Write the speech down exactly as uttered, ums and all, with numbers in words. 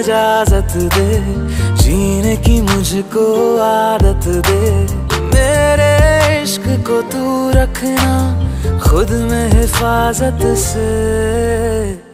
इजाजत दे, जीने की मुझको आदत दे। मेरे इश्क को तू रखना खुद में हिफाजत से।